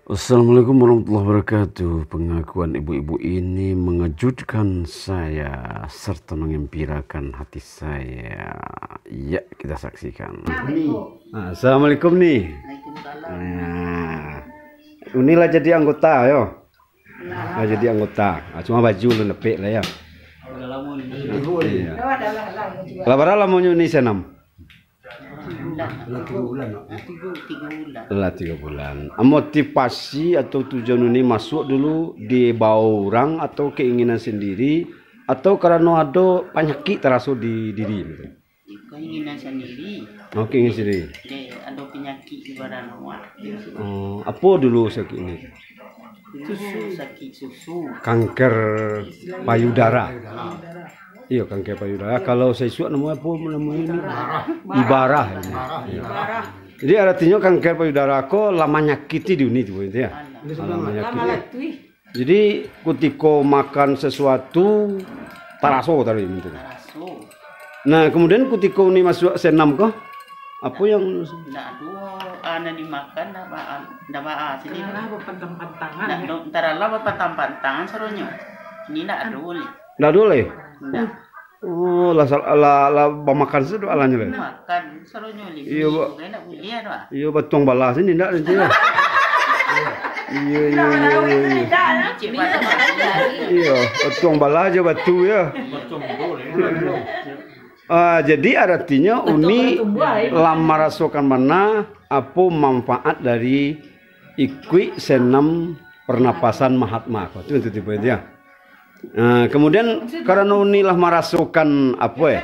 Assalamualaikum warahmatullahi wabarakatuh. Pengakuan ibu-ibu ini mengejutkan saya serta mengembirakan hati saya. Ya, kita saksikan. Assalamualaikum nih. Nah, inilah jadi anggota, yo. Nah, jadi anggota. Cuma baju lu lepek lah ya. Labaran lamunnya ini senam. Lah 3 bulan. Motivasi atau tujuan ini masuk dulu di bawah orang atau keinginan sendiri atau karena ada penyakit terasa di diri gitu. Keinginan sendiri. Oh, keinginan sendiri. Ada penyakit di badan awak. Apa dulu sakit ini? Sakit susu. Kanker payudara. Iya, kanker payudara. Kalau saya suka namanya apa? Namanya ini ibarah. Ibarah. Jadi artinya kanker payudara kok lama nyakiti di unit itu ya. Lama nyakiti. Jadi ketika makan sesuatu taraso tadi mungkin. Nah, kemudian ketika ini masuk senam kok apa yang enggak ada dimakan enggak sini. Lah pantang-pantangan. Entar lah pantang-pantangan serunya. Ini enggak boleh. Enggak boleh. Enggak. Oh, lah makan sedo alanya le. Makan serunya li. Iya, Pak. Enggak boleh ada. Iya, batong balas ini enggak nanti ya. Iya. Iya, batong balas aja batu ya. Jadi artinya uni lama rasakan mana apa manfaat dari ikwi senam pernapasan Mahatma. Itu tipe itu ya. Kemudian karena uni lah merasakan apa ya?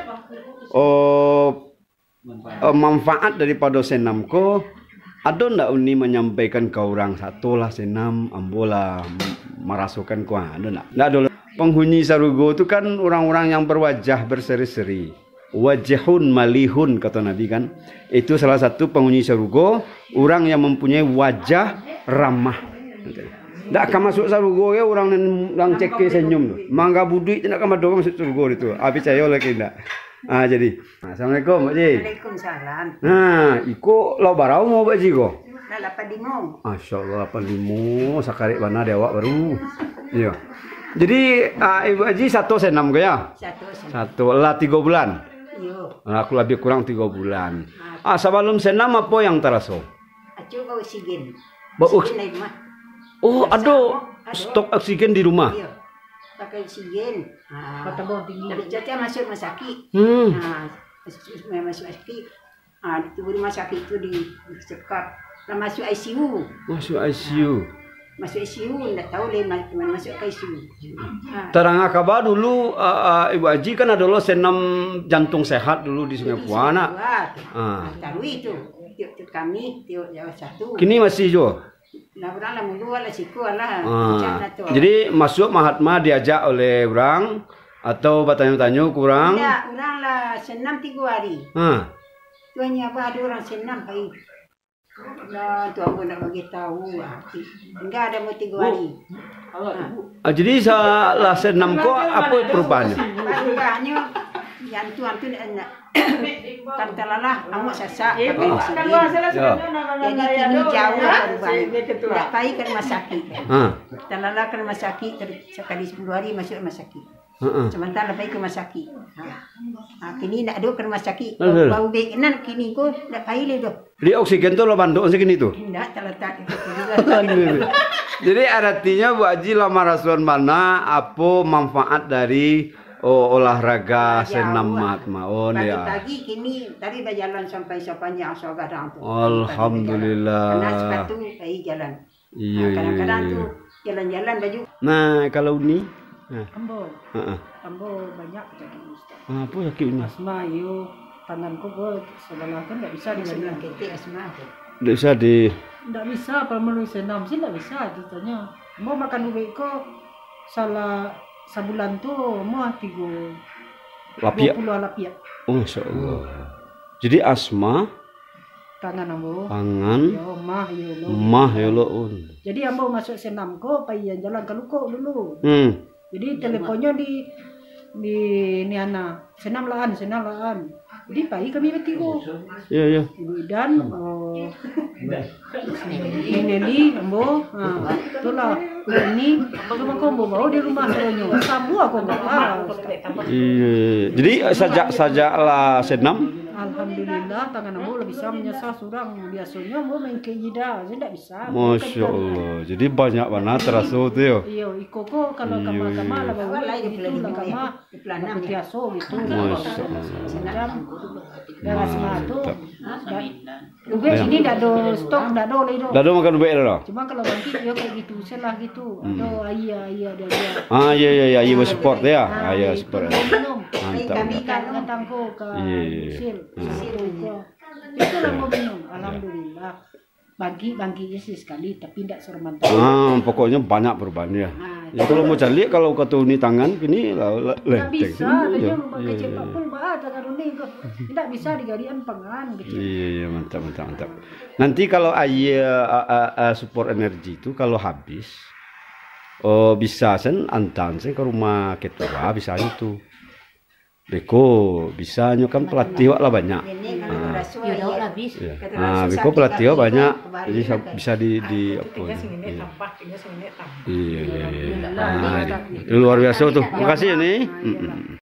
Manfaat daripada senam ko ada ndak uni menyampaikan ke orang satu lah senam ambola merasakan ko ada ndak? Ndak ada. Penghuni sarugo itu kan orang-orang yang berwajah berseri-seri. Wajahun malihun kata Nabi kan. Itu salah satu penghuni sarugo, orang yang mempunyai wajah ramah. Ndak akan masuk sarugo ya orang yang cekik senyum tu. Mangga budi tidak akan masuk sarugo itu. Habis saya lagi ndak. Jadi. Assalamualaikum Pak Ji. Waalaikumsalam. Nah, iko lo barau mau Pak Ji ko? Lah 85. Masyaallah 85 sakarik mana dia awak baru. Iya. Jadi Ibu Haji satu senam ke ya? Satu lah 3 bulan. Iya. Aku lebih kurang 3 bulan. Sebelum senam apa yang terasa? Acu bau oksigen. Bau oksigen di rumah. Oh, ada stok oksigen di rumah. Iya. Pakai oksigen. Kata bau tinggi. Tapi caca masuk rumah sakit. Masuk sakit. Di rumah sakit itu dicekap. Lah masuk ICU. Masuk ICU. Masuk ICU, enggak tahu deh mana masuk ke ICU. Terang kabar dulu Ibu Haji kan adalah senam jantung sehat dulu di Sungai Puana. Tahu itu. Tiap kami tiap Jawa satu. Kini masih jo. Lah orang lah mulu lah siku lah. Jadi masuk Mahatma diajak oleh orang atau bertanya-tanya kurang? Tidak, orang lah senam 3 hari. Tuanya apa ada orang senam baik. Nah, tuan pun nak bagi tahu. Enggak ada mau 3 hari. Jadi salah senam kok apa perubahannya? Perubahannya yang tuan tu nak kata lalah amak sasak pakai oksigen. Jadi kini jauh perubahan. Tak payah ke rumah sakit. Kata lalah ke rumah sakit sekali 10 hari masuk rumah sakit. Sementara lepas ke rumah sakit. Kini nak ada ke rumah sakit. Bau baik nan kini ko nak payah le tu. Di oksigen tu lo banduk segini tu. Tidak terletak itu. Jadi artinya Bu Haji lama rasulan mana apa manfaat dari olahraga senam Mahatma. Ya. Pagi kini tadi dah jalan sampai sepanjang Sogadang tu. Alhamdulillah. Karena sepatu pergi jalan. Iya. Kadang-kadang tu jalan-jalan baju. Nah, kalau ni Ambo. Ambo banyak jadi Ustaz. Apa sakit ini? Asma yo tanganku go sebelah kan enggak bisa dibilang ketik asma. Enggak bisa di Enggak bisa kalau melalui senam sih enggak bisa ceritanya. Mau makan ubek ko salah sebulan tu mau 3 lapia. 20 lapia. Oh, masyaallah. Jadi asma Tangan ambo. Tangan. Yo Mah ya lo. Jadi ambo masuk senam ko payah jalan ke luko dulu. Jadi teleponnya di ini anak senam laan. Jadi pagi kami bertiga. Iya, iya. Ibu Idan, Nelly, Ambo, itulah. Ini cuma kombo bawa di rumah seronyo. Sambu aku enggak Iya. Jadi sajak lah senam. Alhamdulillah tangan Ambo lebih bisa menyesal surang. Biasanya Ambo main ke jida, saya tidak bisa. Masya Allah. Jadi banyak mana terasa tu ya. Iya, ikoko kalau kama-kama lah bawa itu lah kama pelana biasa gitu. Masya Allah. Sejam dengan sematu. Juga sini tidak ada stok, tidak ada lagi. Dah ada makan baik dah. Cuma kalau bangkit dia kayak gitu, selah gitu. Ada ayah ada dia. Ah, iya, iya, iya, iya, support ya. Ah, iya, support. Minum. Mantap. Kami kan tangko ke Sil. Itu lah mau minum. Alhamdulillah. Bangki sih sekali, tapi tidak seremantau. Pokoknya banyak perubahannya. Ya kalau mau cari kalau ketuni tangan ini lah tidak bisa, dia memakai cepat pun bahasa karuni tidak bisa digarian pangan gitu. Iya, mantap. Nanti kalau support energi itu kalau habis, bisa sen antan sen ke rumah ketua bisa itu. Beko bisa kan pelatih lah banyak. Beko pelatih banyak, jadi bisa di apa? Iya. Luar biasa tuh. Makasih ya nih.